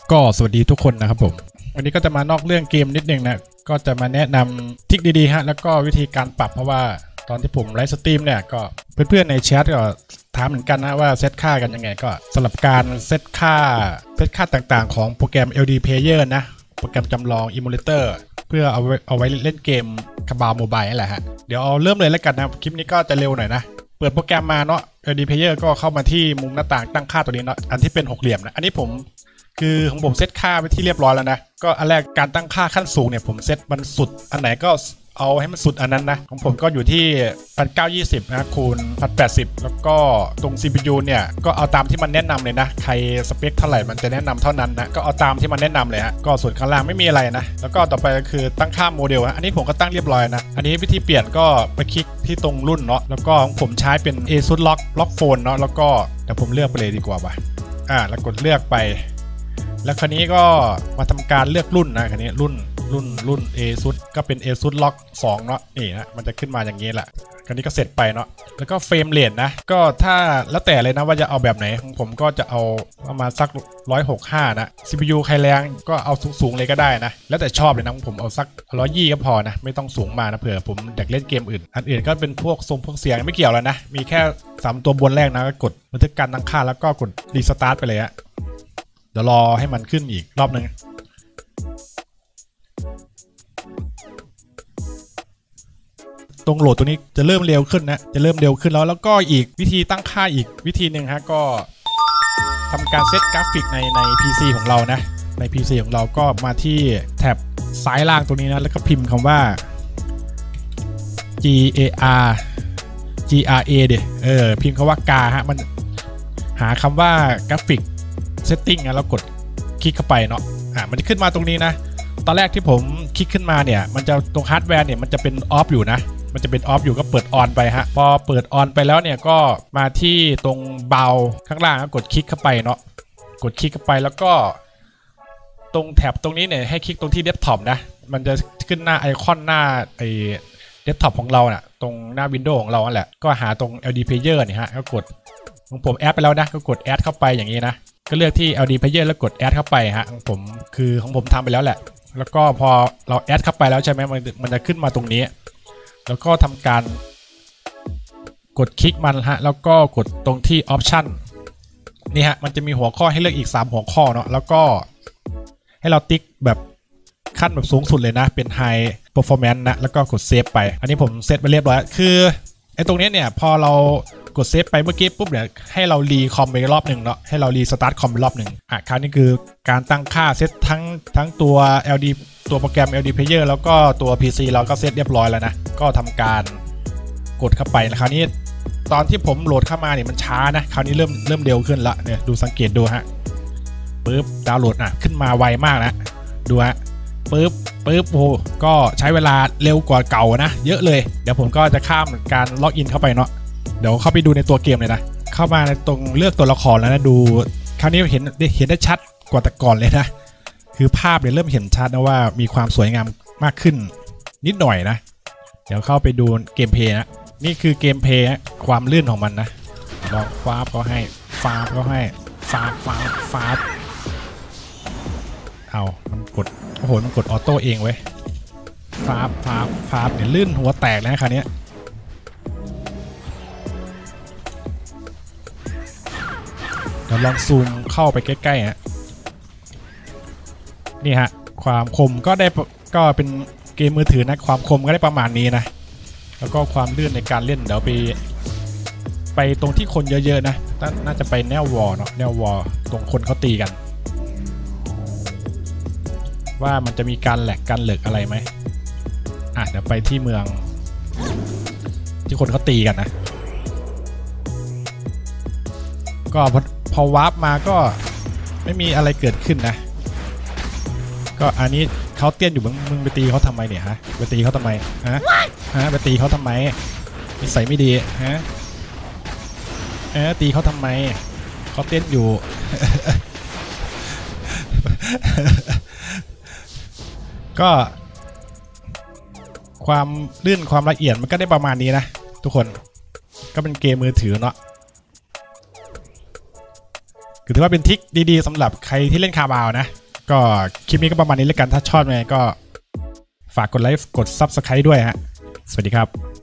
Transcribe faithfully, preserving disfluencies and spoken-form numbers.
ก็สวัสดีทุกคนนะครับผมวันนี้ก็จะมานอกเรื่องเกมนิดนึงนะก็จะมาแนะนำทริคดีๆฮะแล้วก็วิธีการปรับเพราะว่าตอนที่ผมไลฟ์สตรีมเนี่ยก็เพื่อนๆในแชทก็ถามเหมือนกันนะว่าเซตค่ากันยังไงก็สำหรับการเซตค่าเซตค่าต่างๆของโปรแกรม แอล ดี Player นะโปรแกรมจำลอง Emulator เพื่อเอาไว้เอาไว้เล่นเกมคาบาโมบายนี่แหละฮะเดี๋ยวเอาเริ่มเลยแล้วกันนะคลิปนี้ก็จะเร็วหน่อยนะเปิดโปรแกรมมาเนาะ แอล ดี Player ก็เข้ามาที่มุมหน้าต่างตั้งค่าตัวนี้เนาะอันที่เป็นหกเหลี่ยมนะอันนี้ผมคือของผมเซตค่าไปที่เรียบร้อยแล้วนะก็อันแรกการตั้งค่าขั้นสูงเนี่ยผมเซตมันสุดอันไหนก็เอาให้มันสุดอันนั้นนะของผมก็อยู่ที่พันเก้ายี่สิบนะคูณพันแปดสิบแล้วก็ตรง ซี พี ยู เนี่ยก็เอาตามที่มันแนะนำเลยนะใครสเปคเท่าไหร่มันจะแนะนำเท่านั้นนะก็เอาตามที่มันแนะนำเลยฮะก็ส่วนข้างล่างไม่มีอะไรนะแล้วก็ต่อไปก็คือตั้งค่าโมเดลอันนี้ผมก็ตั้งเรียบร้อยนะอันนี้วิธีเปลี่ยนก็ไปคลิกที่ตรงรุ่นเนาะแล้วก็ของผมใช้เป็น ASUS Lock Lock Phone เนาะแล้วก็เดี๋ยวผมเลือกไปเลยดีกว่าป่ะอ่าแล้วกดเลือกไปแล้วคราวนี้ก็มาทำการเลือกรุ่นนะคราวนี้รุ่นรุ่นรุ่น ASUS ก็เป็น ASUS Lock สองเนาะนี่นะมันจะขึ้นมาอย่างนี้แหละคราวนี้ก็เสร็จไปเนาะแล้วก็เฟรมเรทนะก็ถ้าแล้วแต่เลยนะว่าจะเอาแบบไหนของผมก็จะเอาประมาณสักหนึ่งร้อยหกสิบห้านะ ซี พี ยู ใครแรงก็เอาสูงๆเลยก็ได้นะแล้วแต่ชอบเลยนะผมเอาสักหนึ่งร้อยยี่สิบก็พอนะไม่ต้องสูงมานะเผื่อผมอยากเล่นเกมอื่นอันอื่นก็เป็นพวกทรงพวกเสียงไม่เกี่ยวแล้วนะมีแค่สามตัวบนแรกนะก็กดบันทึกการตั้งค่าแล้วก็กดรีสตาร์ทไปเลยฮะเดี๋ยวรอให้มันขึ้นอีกรอบนึงตรงโหลดตัวนี้จะเริ่มเร็วขึ้นนะจะเริ่มเร็วขึ้นแล้วแล้วก็อีกวิธีตั้งค่าอีกวิธีหนึ่งฮะก็ทำการเซตกราฟิกในใน พี ซี ของเรานะใน พี ซี ของเราก็มาที่แท็บซ้ายล่างตรงนี้นะแล้วก็พิมพ์คำว่า G A R G R A เดี๋ยเออพิมพ์คำว่ากาฮะมันหาคำว่ากราฟิกsetting นะแล้วกดคลิกเข้าไปเนาะอ่ะมันจะขึ้นมาตรงนี้นะตอนแรกที่ผมคลิกขึ้นมาเนี่ยมันจะตรงฮาร์ดแวร์เนี่ยมันจะเป็นออฟอยู่นะมันจะเป็นออฟอยู่ก็เปิดออนไปฮะพอเปิดออนไปแล้วเนี่ยก็มาที่ตรงเบาข้างล่างก็กดคลิกเข้าไปเนาะกดคลิกเข้าไปแล้วก็ตรงแท็บตรงนี้เนี่ยให้คลิกตรงที่เดสก์ท็อปนะมันจะขึ้นหน้าไอคอนหน้าไอเดสก์ท็อปของเราน่ะตรงหน้าวินโดว์ของเรานั่นแหละก็หาตรง แอล ดี Player เนี่ยฮะก็กดของผมแอดไปแล้วนะก็กดแอดเข้าไปอย่างนี้นะก็เลือกที่ แอล ดี Player แล้วกดแอดเข้าไปฮะของผมคือของผมทำไปแล้วแหละแล้วก็พอเราแอดเข้าไปแล้วใช่ไหมมันมันจะขึ้นมาตรงนี้แล้วก็ทำการกดคลิกมันฮะแล้วก็กดตรงที่ Option นี่ฮะมันจะมีหัวข้อให้เลือกอีกสามหัวข้อเนาะแล้วก็ให้เราติ๊กแบบขั้นแบบสูงสุดเลยนะเป็น High Performance นะแล้วก็กดเซฟไปอันนี้ผมเซตไปเรียบร้อยคือไอ้ตรงนี้เนี่ยพอเรากดเซฟไปเมื่อกี้ปุ๊บเนี่ยให้เรารีคอมไปรอบหนึ่งเนาะให้เรารีสตาร์ทคอมไปรอบหนึ่งอ่ะคราวนี้คือการตั้งค่าเซตทั้งทั้งตัว แอล ดี ตัวโปรแกรม แอล ดี Player แล้วก็ตัว พี ซี เราก็เซตเรียบร้อยแล้วนะก็ทำการกดเข้าไปนะคราวนี้ตอนที่ผมโหลดเข้ามาเนี่ยมันช้านะคราวนี้เริ่มเริ่มเร็วขึ้นละเนี่ยดูสังเกตดูฮะปึ๊บดาวน์โหลดอ่ะขึ้นมาไวมากนะดูฮะปึ๊บปึ๊บโอ้ก็ใช้เวลาเร็วกว่าเก่านะเยอะเลยเดี๋ยวผมก็จะข้ามการล็อกอินเข้าไปเนาะเดี๋ยวเข้าไปดูในตัวเกมเลยนะเข้ามาในตรงเลือกตัวละครแล้วนะดูคราวนี้เห็นเห็นได้ชัดกว่าแต่ก่อนเลยนะคือภาพเนี่ยเริ่มเห็นชัดนะว่ามีความสวยงามมากขึ้นนิดหน่อยนะเดี๋ยวเข้าไปดูเกมเพลย์นะนี่คือเกมเพลย์ความลื่นของมันนะลองฟ้าก็ให้ฟ้าก็ให้ฟ้าฟ้าฟ้าเอามันกดโอ้โหมันกดออโต้เองเว้ยฟ้าฟ้าฟ้าเนี่ยลื่นหัวแตกเลยนะคราวนี้เดี๋ยวลองซูมเข้าไปใกล้ๆฮะนี่ฮะความคมก็ได้ก็เป็นเกมมือถือนะความคมก็ได้ประมาณนี้นะแล้วก็ความลื่นในการเล่นเดี๋ยวไปไปตรงที่คนเยอะๆนะน่าจะไปแนววอลเนาะแนววอลตรงคนเขาตีกันว่ามันจะมีการแหลกการเหลือกอะไรไหมอ่ะเดี๋ยวไปที่เมืองที่คนเขาตีกันนะก็พอพอวาร์ปมาก็ไม่มีอะไรเกิดขึ้นนะก็อันนี้เขาเตี้ยนอยู่มึงมึงไปตีเขาทำไมเนี่ยฮะไปตีเขาทำไมฮะฮะไปตีเขาทำไมนิสัยไม่ดีฮะเออตีเขาทำไมเขาเตี้ยนอยู่ ก็ความลื่นความละเอียดมันก็ได้ประมาณนี้นะทุกคนก็เป็นเกมมือถือเนาะคือถือว่าเป็นทริคดีๆสำหรับใครที่เล่นคาบาวนะก็คลิปนี้ก็ประมาณนี้แล้วกันถ้าชอบไงก็ฝากกดไลค์กด ซับสไครบ์ ด้วยฮะสวัสดีครับ